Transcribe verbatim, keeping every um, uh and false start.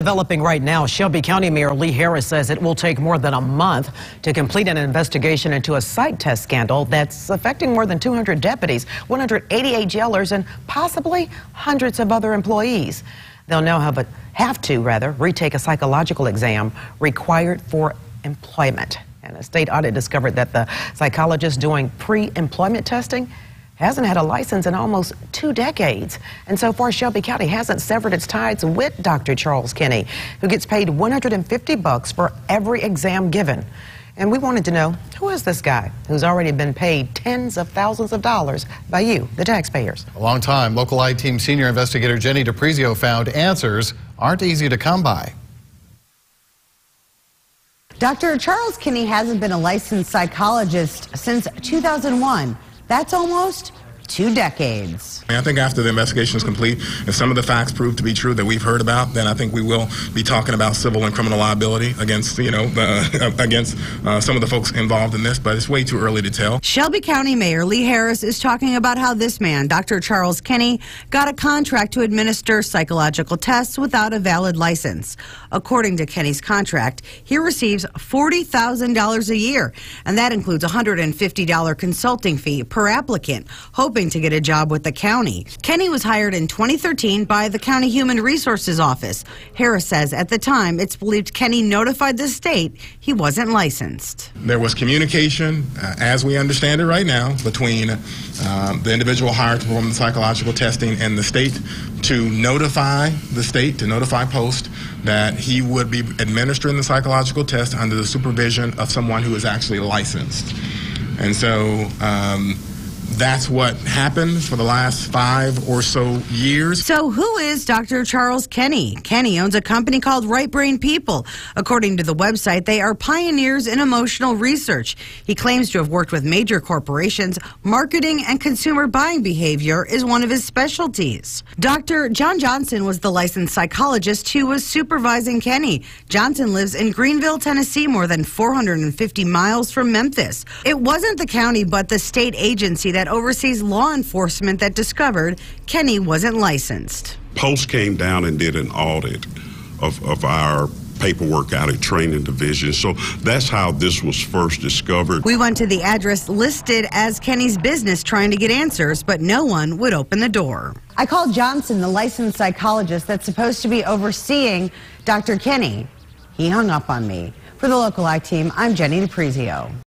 Developing right now, Shelby County Mayor Lee Harris says it will take more than a month to complete an investigation into a psych test scandal that's affecting more than two hundred deputies, one hundred eighty-eight jailers, and possibly hundreds of other employees. They'll now have, a, have to rather retake a psychological exam required for employment. And a state audit discovered that the psychologist doing pre-employment testing hasn't had a license in almost two decades. And so far, Shelby County hasn't severed its ties with Doctor Charles Kinney, who gets paid one hundred fifty bucks for every exam given. And we wanted to know, who is this guy who's already been paid tens of thousands of dollars by you, the taxpayers? A long time, local I-Team senior investigator Jenny DiPrizio found answers aren't easy to come by. Doctor Charles Kinney hasn't been a licensed psychologist since two thousand one. That's almost two decades. I think after the investigation is complete, if some of the facts prove to be true that we've heard about, then I think we will be talking about civil and criminal liability against, you know, the, against uh, some of the folks involved in this, but it's way too early to tell. Shelby County Mayor Lee Harris is talking about how this man, Doctor Charles Kinney, got a contract to administer psychological tests without a valid license. According to Kinney's contract, he receives forty thousand dollars a year, and that includes a one hundred fifty dollars consulting fee per applicant, hoping to get a job with the county. Kinney was hired in twenty thirteen by the County Human Resources Office. Harris says at the time it's believed Kinney notified the state he wasn't licensed. There was communication, uh, as we understand it right now, between um, the individual hired to perform the psychological testing and the state to notify the state, to notify Post, that he would be administering the psychological test under the supervision of someone who is actually licensed. And so um, that's what happened for the last five or so years. So who is Doctor Charles Kinney? Kinney owns a company called Right Brain People. According to the website, they are pioneers in emotional research. He claims to have worked with major corporations. Marketing and consumer buying behavior is one of his specialties. Doctor John Johnson was the licensed psychologist who was supervising Kinney. Johnson lives in Greenville, Tennessee, more than four hundred fifty miles from Memphis. It wasn't the county, but the state agency that oversees law enforcement that discovered Kinney wasn't licensed. Post came down and did an audit of, of our paperwork out at training division. So that's how this was first discovered. We went to the address listed as Kinney's business trying to get answers, but no one would open the door. I called Johnson, the licensed psychologist that's supposed to be overseeing Doctor Kinney. He hung up on me. For the local I-Team, I'm Jenny DiPrizio.